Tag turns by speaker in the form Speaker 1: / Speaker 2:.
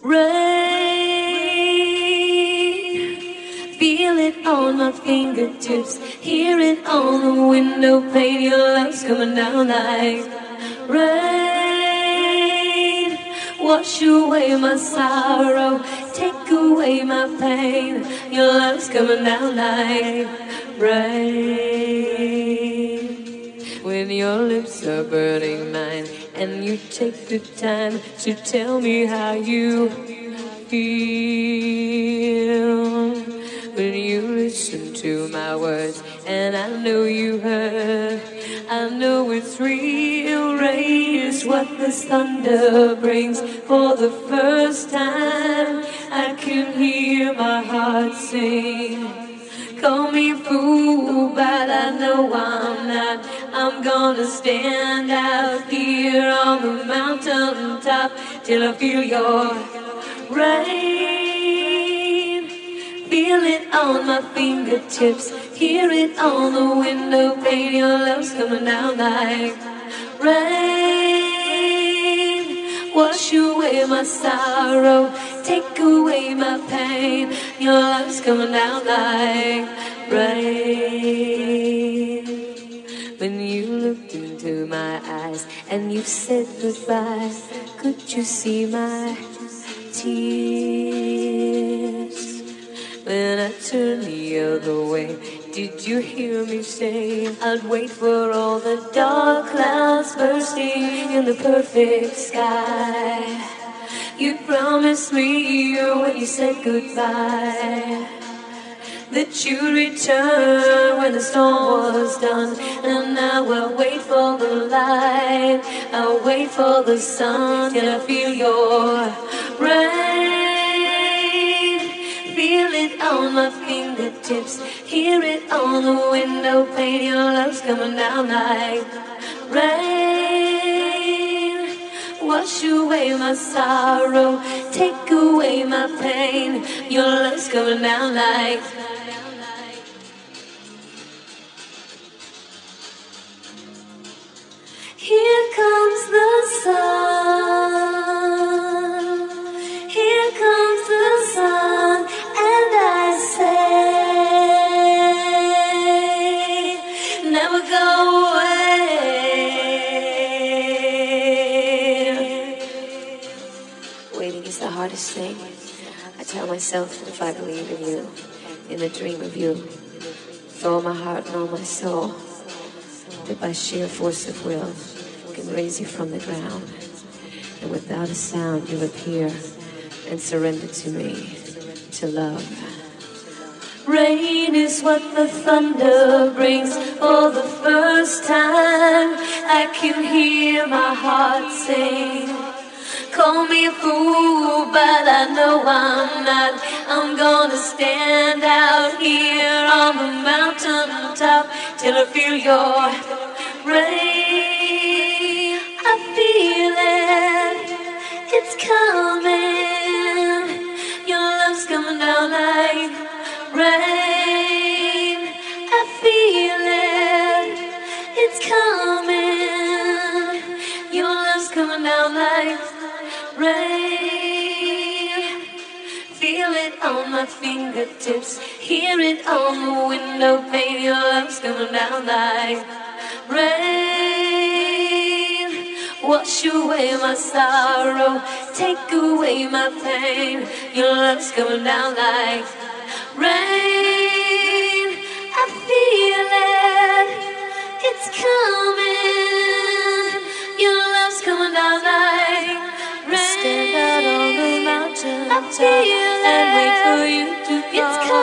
Speaker 1: Rain, feel it on my fingertips, hear it on the window pane. Your love's coming down like rain. Wash away my sorrow, take away my pain. Your love's coming down like rain. When your lips are burning mine, and you take the time to tell me how you feel. When you listen to my words, and I know you heard, I know it's real. Rain is what this thunder brings. For the first time, I can hear my heart sing. Call me a fool, but I know I'm not. I'm gonna stand out here on the mountain top till I feel your rain. Feel it on my fingertips, hear it on the window pane. Your love's coming down like rain. Wash away my sorrow, take away my pain. Your love's coming down like rain. When you looked into my eyes and you said goodbye, could you see my tears? When I turned the other way, did you hear me say I'd wait for all the dark clouds bursting in the perfect sky? You promised me when you said goodbye that you'd return when the storm was done. And now I'll wait for the light, I'll wait for the sun till I feel your rain. Feel it on my fingertips, hear it on the window pane. Your love's coming down like rain. Wash away my sorrow, take away my pain. Your love's coming down like here comes the sun, here comes the sun, and I say, never go away. Waiting is the hardest thing. I tell myself that if I believe in you, in the dream of you, with all my heart and all my soul, that by sheer force of will can raise you from the ground, and without a sound you'll appear and surrender to me, to love. Rain is what the thunder brings. For the first time I can hear my heart sing. Call me a fool, but I know I'm not. I'm gonna stand out here on the mountain top till I feel your rain. I feel it, it's coming. Your love's coming down like rain. I feel it, it's coming. Your love's coming down like rain. Feel it on my fingertips, hear it on the window pane. Your love's coming down like rain. Wash away my sorrow, take away my pain. Your love's coming down like rain. I feel it, it's coming. Your love's coming down like rain. Stand out on the mountain top and wait for you to come.